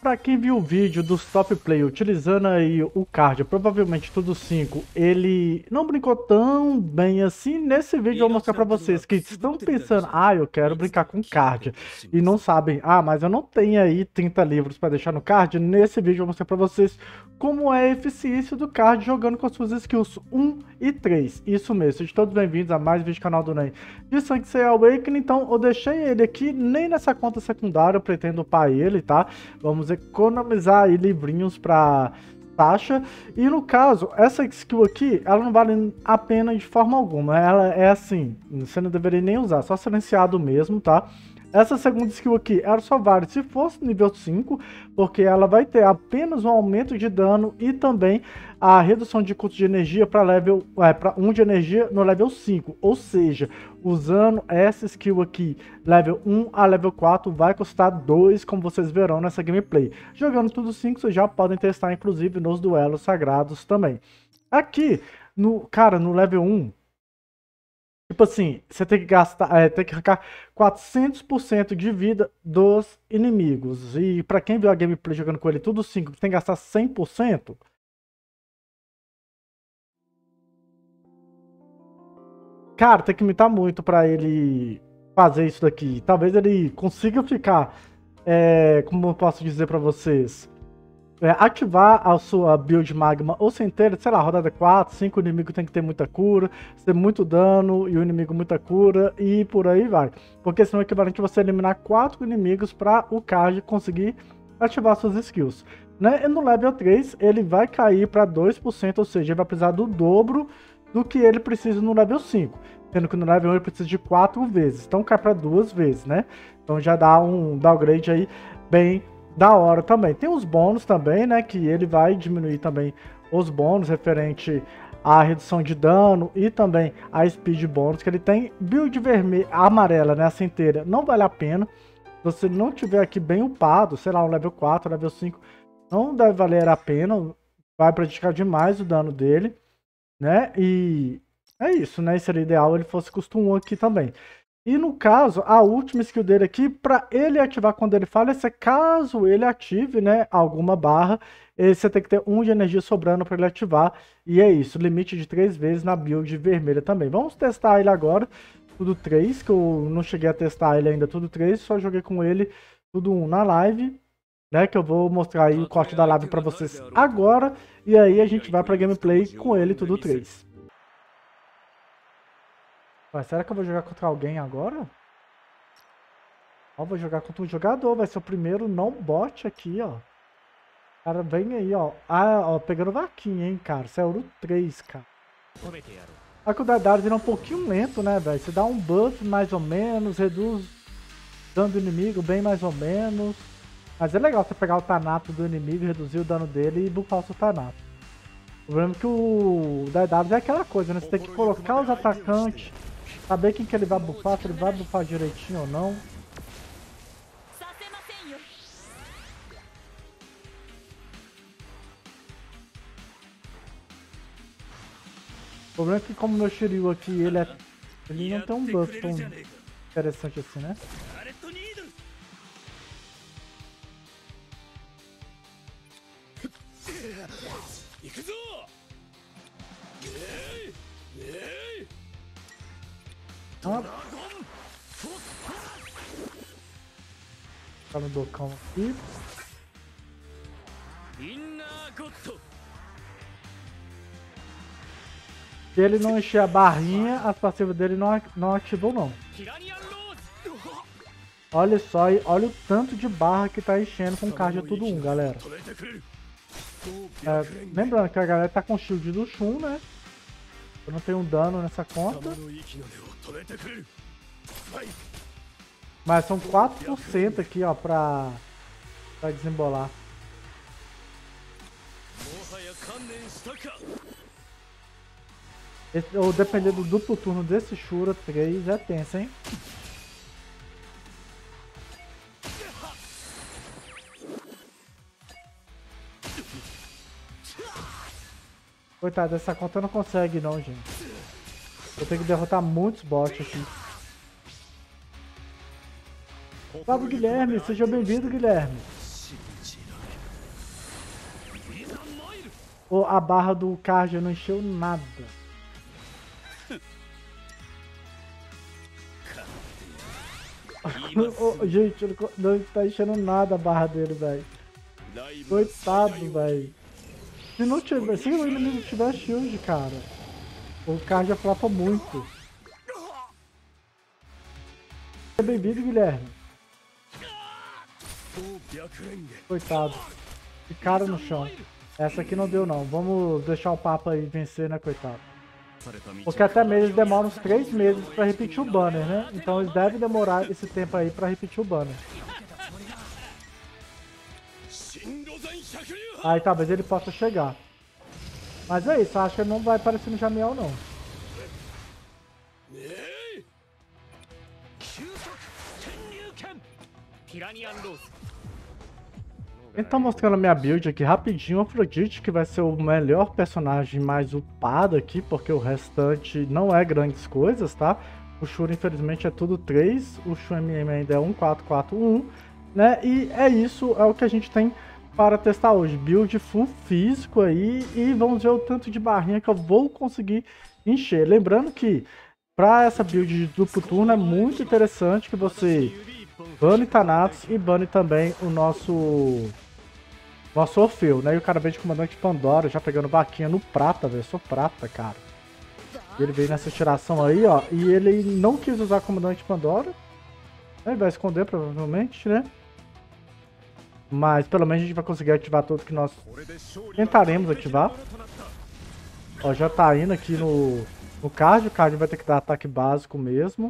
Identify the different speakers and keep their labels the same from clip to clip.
Speaker 1: pra quem viu o vídeo dos top play utilizando aí o card, provavelmente tudo 5, ele não brincou tão bem assim. Nesse vídeo eu vou mostrar pra vocês que estão pensando, eu quero brincar com card, e não sabem, mas eu não tenho aí 30 livros pra deixar no card. Nesse vídeo eu vou mostrar pra vocês como é a eficiência do card jogando com as suas skills 1 e 3. Isso mesmo, sejam todos bem-vindos a mais um vídeo do canal do Ney de Sanctuary Awakening. Então eu deixei ele aqui, nem nessa conta secundária eu pretendo upar ele, tá? Vamos economizar aí livrinhos pra taxa. E no caso, essa skill aqui, ela não vale a pena de forma alguma. Ela é assim, você não deveria nem usar, só silenciado mesmo, tá? Essa segunda skill aqui, ela só vale se fosse nível 5, porque ela vai ter apenas um aumento de dano e também a redução de custo de energia para 1 de energia no level 5. Ou seja, usando essa skill aqui, level 1 a level 4, vai custar 2, como vocês verão nessa gameplay. Jogando tudo 5, vocês já podem testar, inclusive, nos duelos sagrados também. Aqui, no level 1, tipo assim, você tem que gastar, tem que arrancar 400% de vida dos inimigos. E pra quem viu a gameplay jogando com ele tudo 5, tem que gastar 100%. Cara, tem que imitar muito pra ele fazer isso daqui. Talvez ele consiga ficar, como eu posso dizer pra vocês, ativar a sua build magma ou centelha, sei lá, rodada 4, 5, o inimigo tem que ter muita cura, ter muito dano e o inimigo muita cura e por aí vai. Porque senão é equivalente a você eliminar 4 inimigos para o card conseguir ativar suas skills. Né? E no level 3 ele vai cair para 2%, ou seja, ele vai precisar do dobro do que ele precisa no level 5. Sendo que no level 1 ele precisa de 4 vezes, então cai para 2 vezes, né? Então já dá um downgrade aí bem da hora também. Tem os bônus também, né? Que ele vai diminuir também os bônus referente à redução de dano e também a speed bônus que ele tem. Build vermelha, amarela, né? A centelha não vale a pena. Se você não tiver aqui bem upado, sei lá, um level 4, level 5, não deve valer a pena. Vai prejudicar demais o dano dele, né? E é isso, né? Seria ideal ele fosse custo 1 aqui também. E no caso, a última skill dele aqui, para ele ativar quando ele falha, caso ele ative, né, alguma barra, você tem que ter 1 de energia sobrando para ele ativar. E é isso, limite de 3 vezes na build vermelha também. Vamos testar ele agora, tudo 3, que eu não cheguei a testar ele ainda tudo 3, só joguei com ele tudo 1 na live, né, que eu vou mostrar aí o corte da live para vocês agora. E aí a gente vai para gameplay com ele tudo 3. Mas será que eu vou jogar contra alguém agora? Vou jogar contra um jogador, vai ser o primeiro não bot aqui, ó. Cara, vem aí, ó. Pegando vaquinha, hein, cara. Isso é ouro 3, cara. A cuidado dele é um pouquinho lento, né, velho? Você dá um buff mais ou menos, reduz dano do inimigo bem mais ou menos. Mas é legal você pegar o Thanatos do inimigo, reduzir o dano dele e buffar o seu Thanatos. O problema é que o DW é aquela coisa, né? Você tem que colocar os atacantes, saber quem que ele vai buffar, se ele vai buffar direitinho ou não. O problema é que como o meu Shiryu aqui, ele não tem um buff tão interessante assim, né? Tá no docão aqui. Se ele não encher a barrinha, as passivas dele não ativam não. Olha só, olha o tanto de barra que tá enchendo com card tudo 1, galera. Lembrando que a galera tá com shield do Shun, né? Eu não tenho dano nessa conta. Mas são 4% aqui, ó, pra desembolar. Ou dependendo do duplo turno desse Shura 3 é tenso, hein? Coitado, essa conta não consegue não, gente. Eu tenho que derrotar muitos bots aqui. Salve, Guilherme! Seja bem-vindo, Guilherme! A barra do card não encheu nada. Gente, não tá enchendo nada a barra dele, velho. Coitado, velho. Se o inimigo tiver shield, cara, o card já flopa muito. Bem-vindo, Guilherme. Coitado. Ficaram no chão. Essa aqui não deu, não. Vamos deixar o Papa aí vencer, né, coitado? Porque até mesmo eles demoram uns 3 meses pra repetir o banner, né? Então eles devem demorar esse tempo aí pra repetir o banner. Aí talvez ele possa chegar. Mas é isso, acho que ele não vai aparecer no Jamiel, não. Então mostrando a minha build aqui rapidinho, Afrodite, que vai ser o melhor personagem mais upado aqui, porque o restante não é grandes coisas, tá? O Shura infelizmente é tudo 3, o Shu MM ainda é 1441, né? E é isso, é o que a gente tem para testar hoje. Build full físico aí e vamos ver o tanto de barrinha que eu vou conseguir encher. Lembrando que para essa build de duplo turno é muito interessante que você bane Thanatos e bane também o nosso Orfeu, né? E o cara veio de comandante Pandora, já pegando vaquinha no prata, velho. Eu sou prata, cara. E ele veio nessa tiração aí, ó. E ele não quis usar comandante Pandora. Ele vai esconder, provavelmente, né? Mas pelo menos a gente vai conseguir ativar tudo que nós tentaremos ativar. Ó, já tá indo aqui no card. O card vai ter que dar ataque básico mesmo.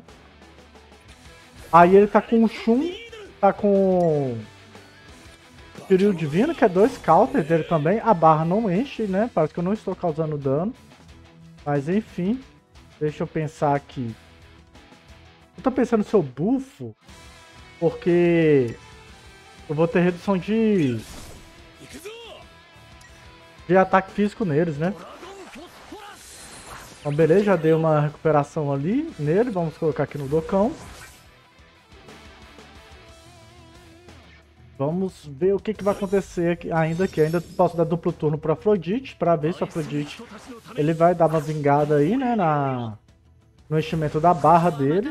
Speaker 1: Aí ele tá com o Shun, tá com Shiryu Divino, que é 2 counters dele também. A barra não enche, né? Parece que eu não estou causando dano. Mas enfim, deixa eu pensar aqui. Eu tô pensando se eu bufo, porque eu vou ter redução de ataque físico neles, né? Então beleza, já dei uma recuperação ali nele. Vamos colocar aqui no Dokkan. Vamos ver o que vai acontecer aqui, ainda posso dar duplo turno para Afrodite, para ver se o Afrodite ele vai dar uma vingada aí, né, no enchimento da barra dele.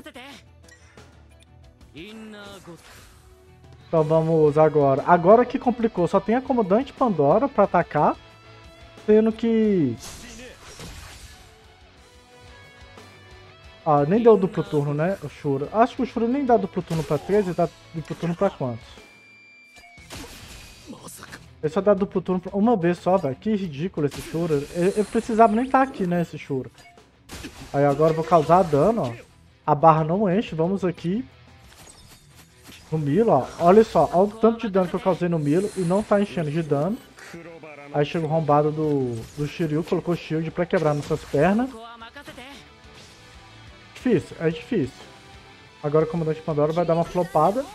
Speaker 1: Então vamos agora. Agora que complicou, só tem a comandante Pandora para atacar, sendo que nem deu duplo turno, né, o Shura. Acho que o Shura nem dá duplo turno para 13, ele dá duplo turno para quantos? Ele só dá duplo turno uma vez só, velho. Que ridículo esse Shura. Eu precisava nem estar aqui, né, esse Shura. Aí agora eu vou causar dano, ó. A barra não enche. Vamos aqui no Milo, ó. Olha só, olha o tanto de dano que eu causei no Milo e não tá enchendo de dano. Aí chega o rombado do Shiryu, colocou shield pra quebrar nossas pernas. Difícil, é difícil. Agora o comandante Pandora vai dar uma flopada.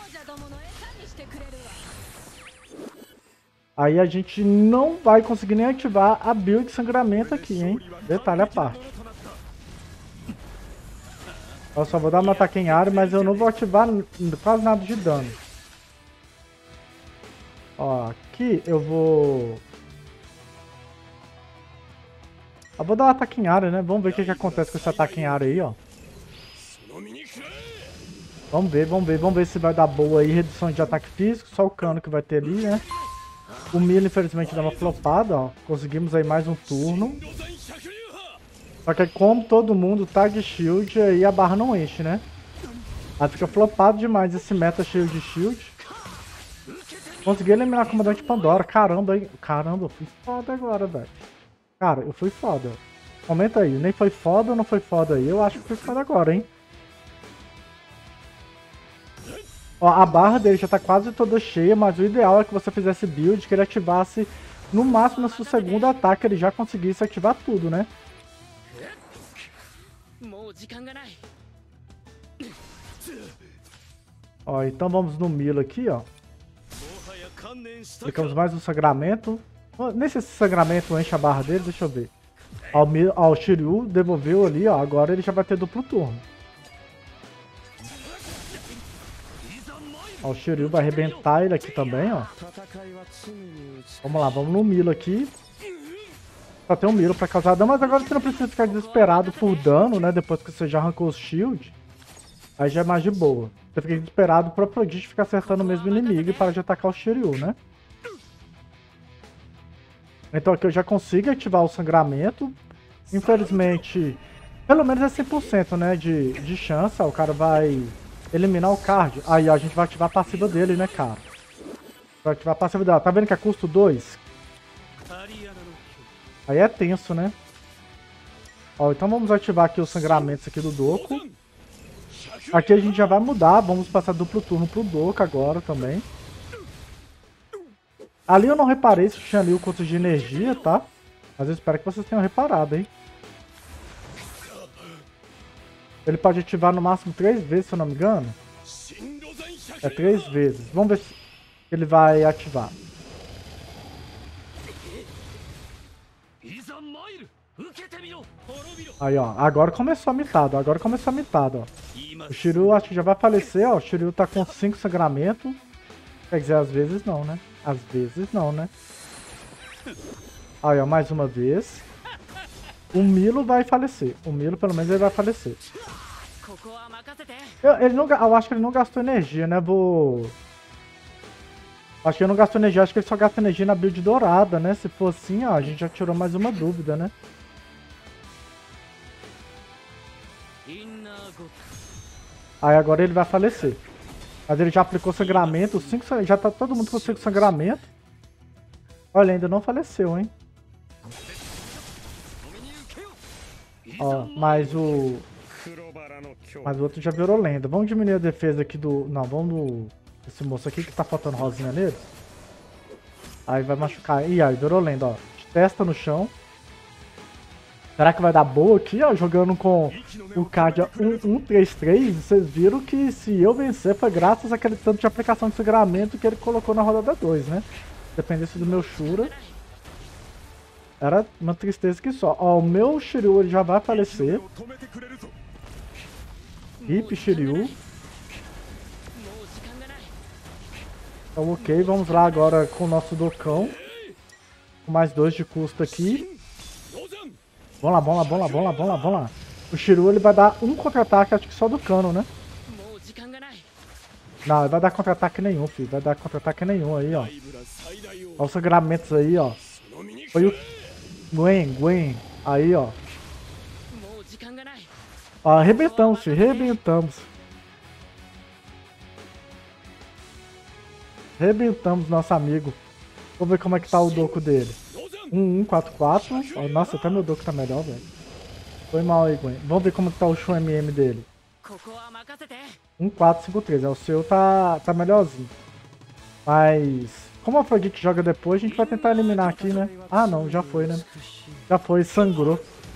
Speaker 1: Aí a gente não vai conseguir nem ativar a build de sangramento aqui, hein? Detalhe à parte. Eu só vou dar um ataque em área, mas eu não vou ativar quase nada de dano. Ó, aqui eu vou... Eu vou dar um ataque em área, né? Vamos ver o que acontece com esse ataque em área aí, ó. Vamos ver se vai dar boa aí. Redução de ataque físico, só o cano que vai ter ali, né? O Milo, infelizmente, dá uma flopada, ó. Conseguimos aí mais um turno. Só que como todo mundo tá de shield, aí a barra não enche, né? Aí fica flopado demais esse meta cheio de shield. Consegui eliminar o comandante Pandora. Caramba, hein? Caramba, eu fui foda agora, velho. Cara, eu fui foda. Comenta aí, nem foi foda ou não foi foda aí? Eu acho que foi foda agora, hein? Ó, a barra dele já tá quase toda cheia, mas o ideal é que você fizesse build, que ele ativasse no máximo no seu segundo ataque, ele já conseguisse ativar tudo, né? Ó, então vamos no Milo aqui, ó. Aplicamos mais um sangramento. Nesse sangramento enche a barra dele, deixa eu ver. Ó, o Shiryu devolveu ali, ó. Agora ele já vai ter duplo turno. Ó, o Shiryu vai arrebentar ele aqui também, ó. Vamos lá, vamos no Milo aqui. Só tem um Milo pra causar dano, mas agora você não precisa ficar desesperado por dano, né? Depois que você já arrancou os shield. Aí já é mais de boa. Você fica desesperado pro Prodigy ficar acertando o mesmo inimigo e para de atacar o Shiryu, né? Então aqui eu já consigo ativar o sangramento. Infelizmente, pelo menos é 100%, né? De chance. Ó, o cara vai eliminar o card. Aí ó, a gente vai ativar a passiva dele, né, cara? Vai ativar a passiva dela. Tá vendo que é custo 2? Aí é tenso, né? Ó, então vamos ativar aqui os sangramentos aqui do Doku. Aqui a gente já vai mudar. Vamos passar duplo turno pro Doku agora também. Ali eu não reparei se tinha ali o custo de energia, tá? Mas eu espero que vocês tenham reparado, hein? Ele pode ativar no máximo 3 vezes, se eu não me engano. É 3 vezes. Vamos ver se ele vai ativar. Aí, ó. Agora começou a mitada. Agora começou a mitada, ó. O Shiryu acho que já vai falecer, ó. O Shiryu tá com 5 sangramentos. Quer dizer, às vezes não, né? Às vezes não, né? Aí, ó. Mais uma vez. O Milo vai falecer. O Milo, pelo menos, ele vai falecer. Eu acho que ele não gastou energia, né? Acho que ele não gastou energia. Acho que ele só gasta energia na build dourada, né? Se for assim, ó, a gente já tirou mais uma dúvida, né? Aí agora ele vai falecer. Mas ele já aplicou sangramento. Já tá todo mundo com 5 sangramento. Olha, ainda não faleceu, hein? Ó, mas o outro já virou lenda. Vamos diminuir a defesa aqui do... Não, vamos esse moço aqui que tá faltando rosinha nele. Aí vai machucar. Ih, aí virou lenda, ó. Testa no chão. Será que vai dar boa aqui, ó? Jogando com o card 1-1-3-3. Vocês viram que se eu vencer foi graças àquele tanto de aplicação de sangramento que ele colocou na rodada 2, né? Dependesse do meu Shura. Era uma tristeza que só. Ó, o meu Shiryu ele já vai falecer. Hip Shiryu. Então, ok, vamos lá agora com o nosso Dokão. Com mais 2 de custo aqui. Vamos lá, vamos lá, vamos lá, vamos lá, vamos lá, vamos lá. O Shiryu ele vai dar um contra-ataque, acho que só do cano, né? Não, ele vai dar contra-ataque nenhum, filho. Vai dar contra-ataque nenhum aí, ó. Olha os sangramentos aí, ó. Foi o Gwen. Aí, ó. Ó, arrebentamos, filho. Arrebentamos. Arrebentamos nosso amigo. Vamos ver como é que tá o Doku dele. 1-1-4-4. Nossa, até meu Doku tá melhor, velho. Foi mal aí, Gwen. Vamos ver como que tá o Shun MM dele. 1-4-5-3. O seu tá melhorzinho. Mas, como a Afrodite joga depois, a gente vai tentar eliminar aqui, né? Ah, não. Já foi, né? Já foi. Sangrou.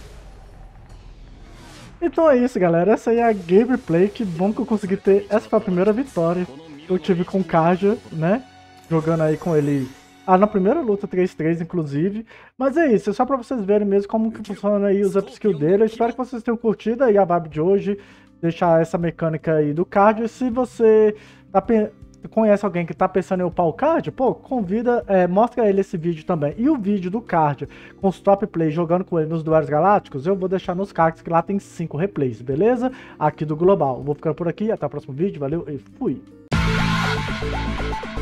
Speaker 1: Então é isso, galera. Essa aí é a gameplay. Que bom que eu consegui ter. Essa foi a primeira vitória que eu tive com o Karja, né? Jogando aí com ele... na primeira luta 3-3, inclusive. Mas é isso, é só pra vocês verem mesmo como que funciona aí os upskill dele. Eu espero que vocês tenham curtido aí a vibe de hoje. Deixar essa mecânica aí do card. E se você conhece alguém que tá pensando em upar o card, pô, convida, mostra a ele esse vídeo também. E o vídeo do card com os top plays jogando com ele nos duelos galácticos, eu vou deixar nos cards que lá tem 5 replays, beleza? Aqui do Global. Vou ficando por aqui, até o próximo vídeo, valeu e fui!